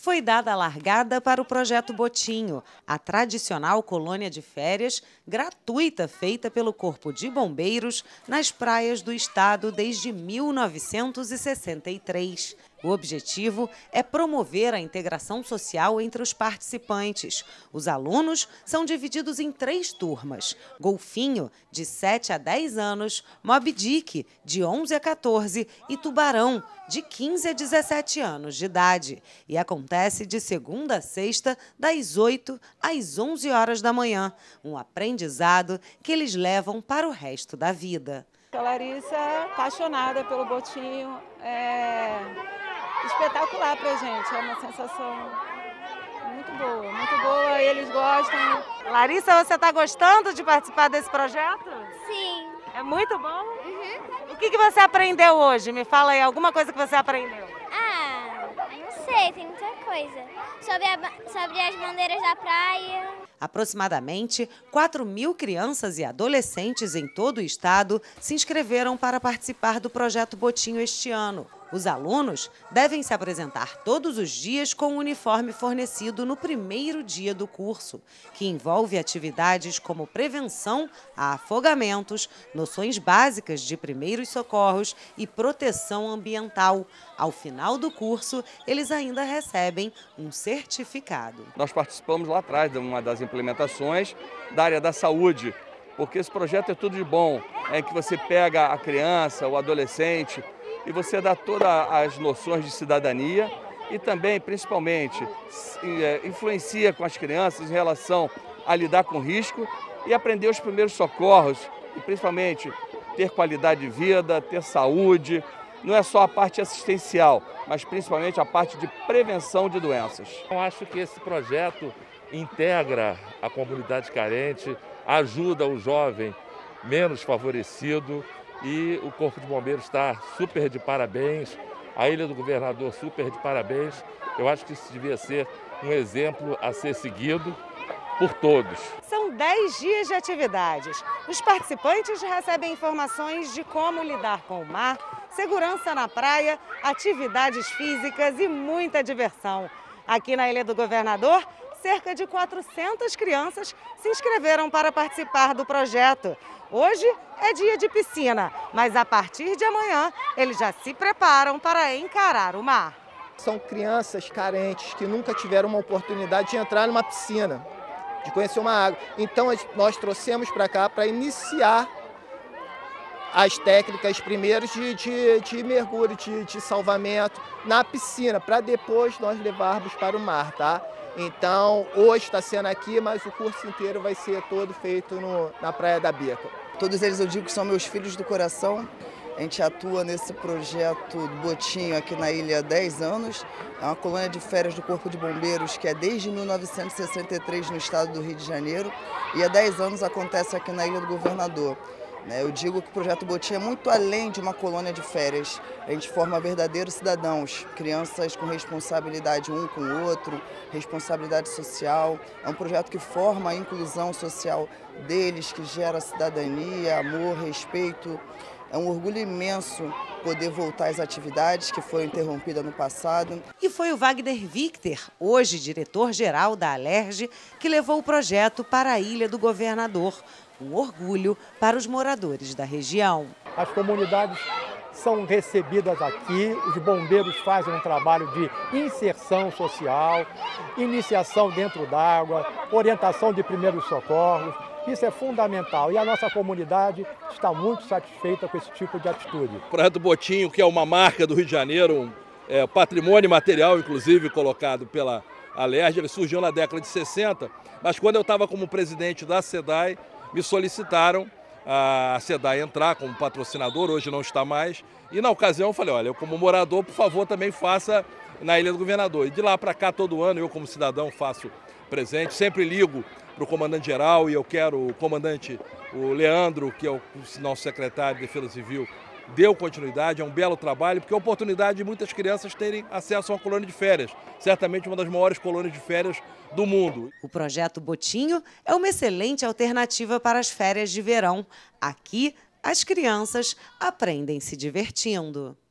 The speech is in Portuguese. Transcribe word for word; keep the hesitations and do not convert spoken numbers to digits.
foi dada a largada para o Projeto Botinho, a tradicional colônia de férias gratuita feita pelo Corpo de Bombeiros nas praias do estado desde mil novecentos e sessenta e três. O objetivo é promover a integração social entre os participantes. Os alunos são divididos em três turmas: Golfinho, de sete a dez anos, Moby Dick, de onze a quatorze e Tubarão, de quinze a dezessete anos de idade. E acontece de segunda a sexta, das oito às onze horas da manhã. Um aprendizado que eles levam para o resto da vida. A Larissa é apaixonada pelo Botinho, é espetacular pra gente, é uma sensação muito boa, muito boa, eles gostam. Larissa, você está gostando de participar desse projeto? Sim. É muito bom? Uhum. O que, que você aprendeu hoje? Me fala aí, alguma coisa que você aprendeu. Ah, não sei, tem muita coisa. Sobre, a, sobre as bandeiras da praia. Aproximadamente quatro mil crianças e adolescentes em todo o estado se inscreveram para participar do Projeto Botinho este ano. Os alunos devem se apresentar todos os dias com o uniforme fornecido no primeiro dia do curso, que envolve atividades como prevenção a afogamentos, noções básicas de primeiros socorros e proteção ambiental. Ao final do curso, eles ainda recebem um certificado. Nós participamos lá atrás de uma das implementações da área da saúde, porque esse projeto é tudo de bom, é que você pega a criança, o adolescente, e você dá todas as noções de cidadania e também, principalmente, influencia com as crianças em relação a lidar com risco e aprender os primeiros socorros, e principalmente ter qualidade de vida, ter saúde. Não é só a parte assistencial, mas principalmente a parte de prevenção de doenças. Eu acho que esse projeto integra a comunidade carente, ajuda o jovem menos favorecido, e o Corpo de Bombeiros está super de parabéns, a Ilha do Governador super de parabéns. Eu acho que isso devia ser um exemplo a ser seguido por todos. São dez dias de atividades. Os participantes recebem informações de como lidar com o mar, segurança na praia, atividades físicas e muita diversão. Aqui na Ilha do Governador, cerca de quatrocentas crianças se inscreveram para participar do projeto. Hoje é dia de piscina, mas a partir de amanhã eles já se preparam para encarar o mar. São crianças carentes que nunca tiveram uma oportunidade de entrar numa piscina, de conhecer uma água. Então nós trouxemos para cá para iniciar as técnicas primeiras de, de, de mergulho, de, de salvamento na piscina, para depois nós levarmos para o mar, tá? Então, hoje está sendo aqui, mas o curso inteiro vai ser todo feito no, na Praia da Bica. Todos eles eu digo que são meus filhos do coração. A gente atua nesse projeto do Botinho aqui na ilha há dez anos. É uma colônia de férias do Corpo de Bombeiros que é desde mil novecentos e sessenta e três no estado do Rio de Janeiro. E há dez anos acontece aqui na Ilha do Governador. Eu digo que o Projeto Botinho é muito além de uma colônia de férias. A gente forma verdadeiros cidadãos, crianças com responsabilidade um com o outro, responsabilidade social. É um projeto que forma a inclusão social deles, que gera cidadania, amor, respeito. É um orgulho imenso poder voltar às atividades que foram interrompidas no passado. E foi o Wagner Victor, hoje diretor-geral da Alerj, que levou o projeto para a Ilha do Governador. Um orgulho para os moradores da região. As comunidades são recebidas aqui, os bombeiros fazem um trabalho de inserção social, iniciação dentro d'água, orientação de primeiros socorros. Isso é fundamental e a nossa comunidade está muito satisfeita com esse tipo de atitude. O Projeto Botinho, que é uma marca do Rio de Janeiro, um é, patrimônio material, inclusive, colocado pela Alerj, ele surgiu na década de sessenta, mas quando eu estava como presidente da SEDAI, me solicitaram a SEDAI entrar como patrocinador, hoje não está mais, e na ocasião eu falei, olha, eu como morador, por favor, também faça na Ilha do Governador. E de lá para cá, todo ano, eu como cidadão faço presente, sempre ligo para o comandante-geral e eu quero o comandante, o Leandro, que é o nosso secretário de Defesa Civil, deu continuidade, é um belo trabalho, porque é a oportunidade de muitas crianças terem acesso a uma colônia de férias, certamente uma das maiores colônias de férias do mundo. O Projeto Botinho é uma excelente alternativa para as férias de verão. Aqui, as crianças aprendem se divertindo.